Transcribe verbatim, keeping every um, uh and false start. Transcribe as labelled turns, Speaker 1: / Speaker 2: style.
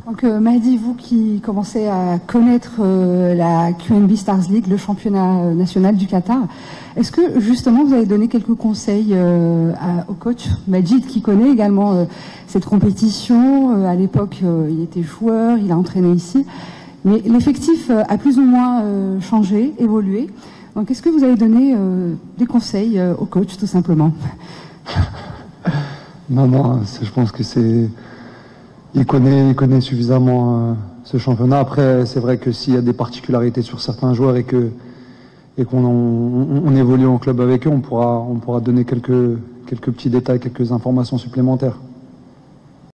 Speaker 1: Donc euh, Mahdi, vous qui commencez à connaître euh, la Q M B Stars League, le championnat national du Qatar, est-ce que justement vous avez donné quelques conseils euh, à, au coach Majid qui connaît également euh, cette compétition? euh, À l'époque, euh, il était joueur, il a entraîné ici, mais l'effectif euh, a plus ou moins euh, changé, évolué. Donc est-ce que vous avez donné euh, des conseils euh, au coach tout simplement?
Speaker 2: Non, non, je pense que c'est... Il connaît, il connaît suffisamment euh, ce championnat. Après, c'est vrai que s'il y a des particularités sur certains joueurs et que et qu'on on, on évolue en club avec eux, on pourra, on pourra donner quelques, quelques petits détails, quelques informations supplémentaires.